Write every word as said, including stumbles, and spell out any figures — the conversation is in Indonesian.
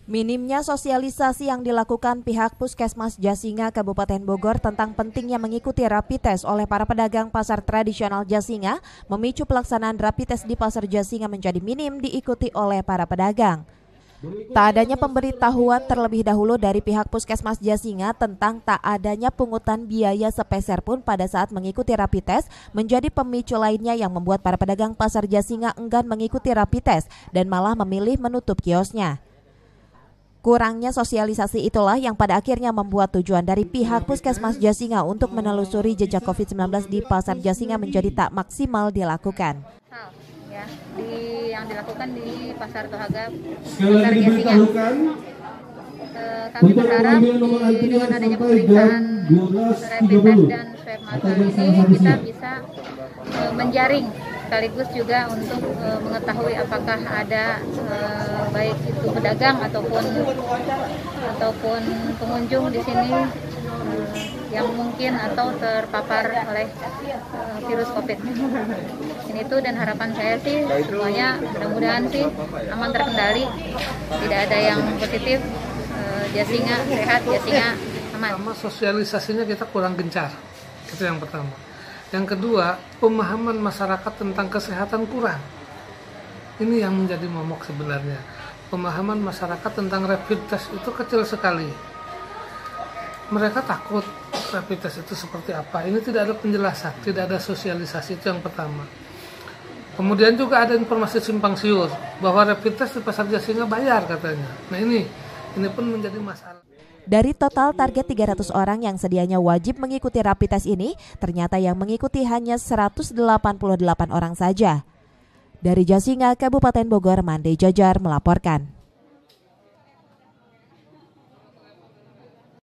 Minimnya sosialisasi yang dilakukan pihak Puskesmas Jasinga Kabupaten Bogor tentang pentingnya mengikuti rapid test oleh para pedagang pasar tradisional Jasinga memicu pelaksanaan rapid test di pasar Jasinga menjadi minim diikuti oleh para pedagang. Tak adanya pemberitahuan terlebih dahulu dari pihak Puskesmas Jasinga tentang tak adanya pungutan biaya sepeser pun pada saat mengikuti rapid test menjadi pemicu lainnya yang membuat para pedagang pasar Jasinga enggan mengikuti rapid test dan malah memilih menutup kiosnya. Kurangnya sosialisasi itulah yang pada akhirnya membuat tujuan dari pihak Puskesmas Jasinga untuk menelusuri jejak covid sembilan belas di pasar Jasinga menjadi tak maksimal dilakukan. Ya, di yang dilakukan di Pasar Tohaga, Pasar Jasinga. Eh, kami berharap di, dengan adanya pemeriksaan rapid test dan swab masal ini kita bisa eh, menjaring sekaligus juga untuk uh, mengetahui apakah ada uh, baik itu pedagang ataupun ataupun pengunjung di sini uh, yang mungkin atau terpapar oleh uh, virus COVID. Ini itu dan harapan saya sih semuanya mudah-mudahan sih aman terkendali, tidak ada yang positif, uh, Jasinga sehat, Jasinga aman. Pertama, sosialisasinya kita kurang gencar, itu yang pertama. Yang kedua, pemahaman masyarakat tentang kesehatan kurang. Ini yang menjadi momok sebenarnya. Pemahaman masyarakat tentang rapid test itu kecil sekali. Mereka takut rapid test itu seperti apa. Ini tidak ada penjelasan, tidak ada sosialisasi, itu yang pertama. Kemudian juga ada informasi simpang siur bahwa rapid test di Pasar Jasinga bayar katanya. Nah ini, ini pun menjadi masalah. Dari total target tiga ratus orang yang sedianya wajib mengikuti rapid test ini, ternyata yang mengikuti hanya seratus delapan puluh delapan orang saja. Dari Jasinga, Kabupaten Bogor, Mande Jajar melaporkan.